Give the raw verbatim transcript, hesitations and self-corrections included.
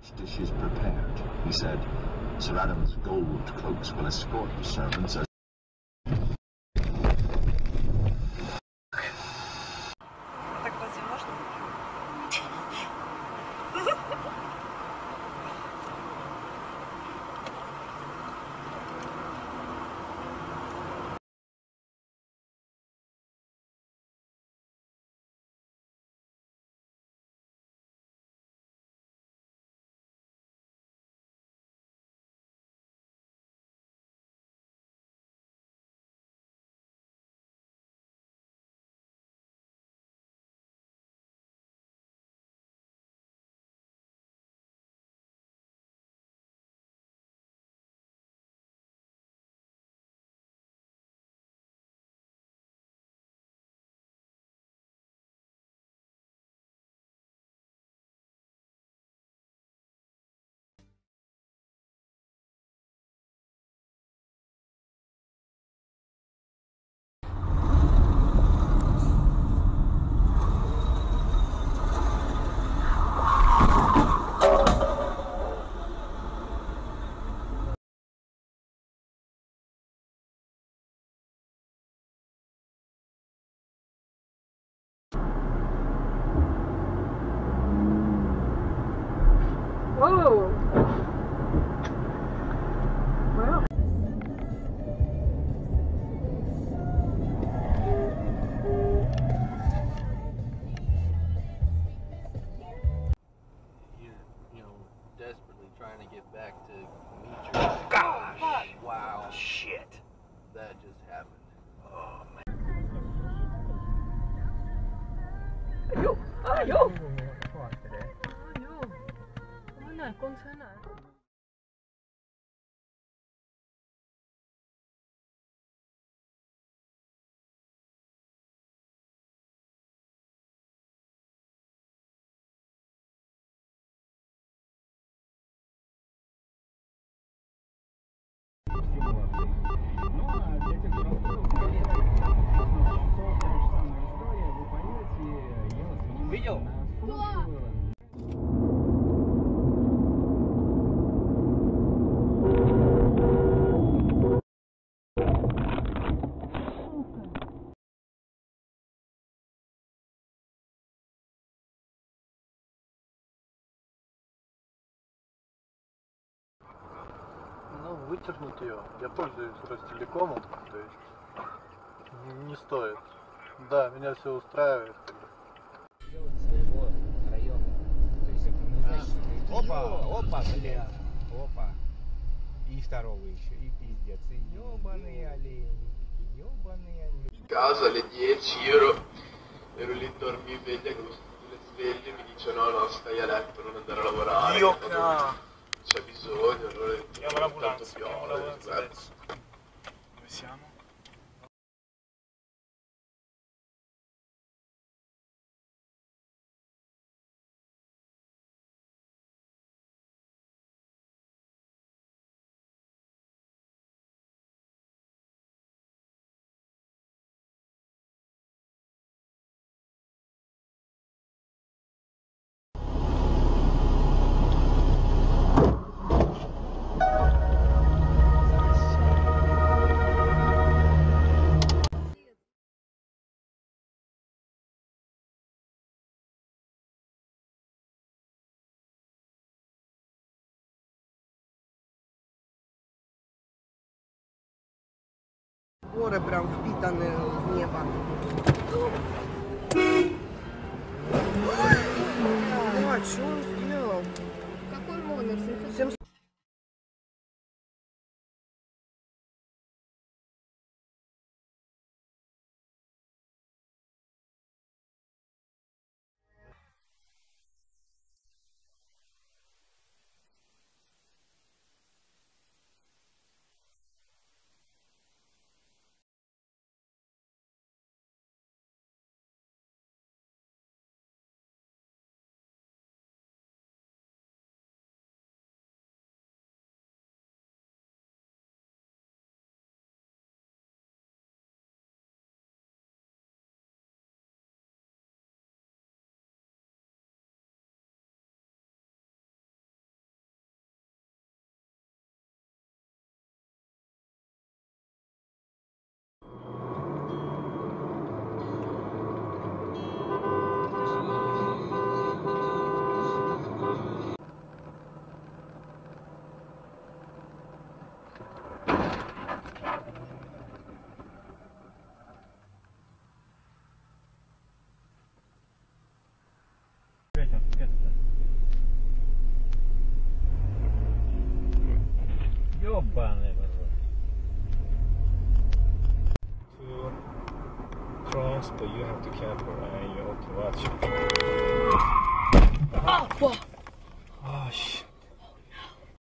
Dishes prepared, he said. Sir Adam's gold cloaks will escort the servants as... Так разве можно? Oh! Wow. You, you know, desperately trying to get back to meet your... Gosh! Wow. Shit! That just happened. Oh, man. Ayo! Ayo! Ayo! Mana? Kung sana? Ну, а для тех, кто раскрыл, то та же самая история, вы поймете, ела свинина. Видел? Ну, вытернуть ее. Я пользуюсь Ростелекомом, то есть не стоит. Да, меня все устраивает. Делать своего района. То есть это не значит, что это Опа, опа, бля. Опа. И второго еще. И пиздец. И ёбаные олени. Ёбаные олени. Casa alle dieci ero, ero lì dormiveglia con le sveglie, mi dice no no stai a letto, non andare a lavorare, Dio tanto cazzo. c'è bisogno, allora Chiamo l'ambulanza, tanto chiamo piove, l'ambulanza guarda. adesso. Dove siamo? Горы прям впитаны в небо. А, что он сделал? Какой номер? семьсот Ёбаный в рот. To cross, but you have to careful and you have to watch. Ah, wow. Oh shit.